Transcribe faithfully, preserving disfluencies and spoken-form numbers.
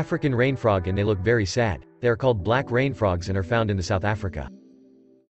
African rainfrog and they look very sad. They are called black rainfrogs and are found in the South Africa.